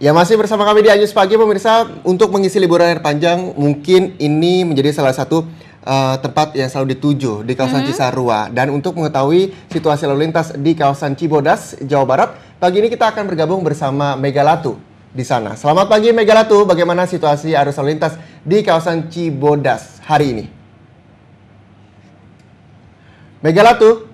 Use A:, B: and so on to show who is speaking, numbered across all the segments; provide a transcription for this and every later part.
A: Ya, masih bersama kami di Anyus Pagi, pemirsa. Untuk mengisi liburan akhir panjang, mungkin ini menjadi salah satu tempat yang selalu dituju di kawasan Cisarua. Dan untuk mengetahui situasi lalu lintas di kawasan Cibodas, Jawa Barat, pagi ini kita akan bergabung bersama Megalatu di sana. Selamat pagi Megalatu, bagaimana situasi arus lalu lintas di kawasan Cibodas hari ini? Megalatu.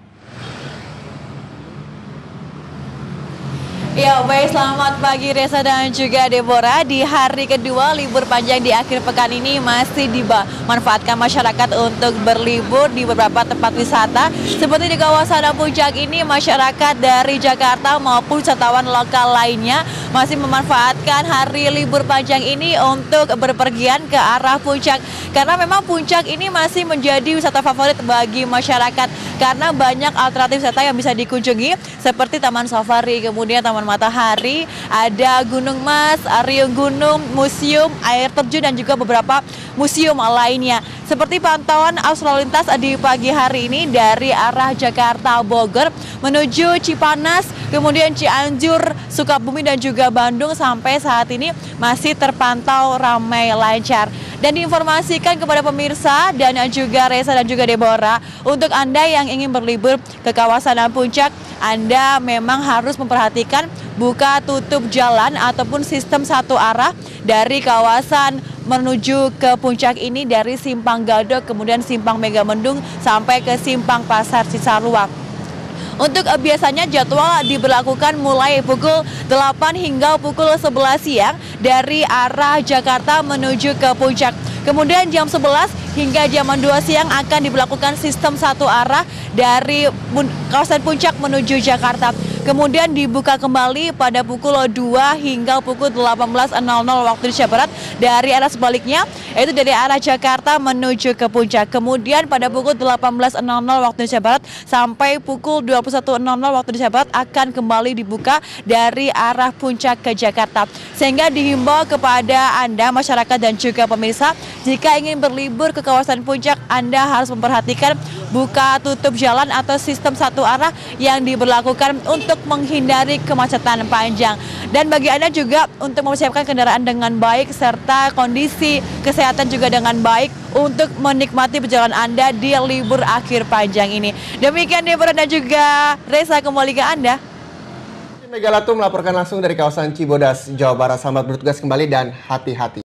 B: Ya, baik, selamat pagi Reza dan juga Deborah. Di hari kedua libur panjang di akhir pekan ini masih dimanfaatkan masyarakat untuk berlibur di beberapa tempat wisata. Seperti di kawasan Puncak ini, masyarakat dari Jakarta maupun wisatawan lokal lainnya masih memanfaatkan hari libur panjang ini untuk berpergian ke arah Puncak. Karena memang Puncak ini masih menjadi wisata favorit bagi masyarakat. Karena banyak alternatif wisata yang bisa dikunjungi seperti Taman Safari, kemudian Taman Matahari, ada Gunung Mas, Riung Gunung, museum, air terjun, dan juga beberapa museum lainnya. Seperti pantauan arus lalu lintas di pagi hari ini dari arah Jakarta Bogor menuju Cipanas, kemudian Cianjur, Sukabumi, dan juga Bandung sampai saat ini masih terpantau ramai lancar. Dan diinformasikan kepada pemirsa dan juga Reza dan juga Deborah, untuk Anda yang ingin berlibur ke kawasan Puncak, Anda memang harus memperhatikan buka tutup jalan ataupun sistem satu arah dari kawasan menuju ke Puncak ini dari Simpang Gadok, kemudian Simpang Megamendung sampai ke Simpang Pasar Cisarua. Untuk biasanya jadwal diberlakukan mulai pukul 8 hingga pukul 11 siang dari arah Jakarta menuju ke Puncak. Kemudian jam 11 hingga jam 2 siang akan diberlakukan sistem satu arah dari kawasan Puncak menuju Jakarta. Kemudian dibuka kembali pada pukul 2 hingga pukul 18.00 waktu Indonesia Barat dari arah sebaliknya, yaitu dari arah Jakarta menuju ke Puncak. Kemudian pada pukul 18.00 waktu Indonesia Barat sampai pukul 21.00 waktu Indonesia Barat akan kembali dibuka dari arah Puncak ke Jakarta. Sehingga dihimbau kepada Anda, masyarakat dan juga pemirsa, jika ingin berlibur ke kawasan Puncak, Anda harus memperhatikan buka tutup jalan atau sistem satu arah yang diberlakukan untuk menghindari kemacetan panjang. Dan bagi Anda juga untuk mempersiapkan kendaraan dengan baik serta kondisi kesehatan juga dengan baik untuk menikmati perjalanan Anda di libur akhir panjang ini. Demikian Deborah dan juga Reza, kembali ke Anda.
A: Megalatu melaporkan langsung dari kawasan Cibodas, Jawa Barat. Selamat bertugas kembali dan hati-hati.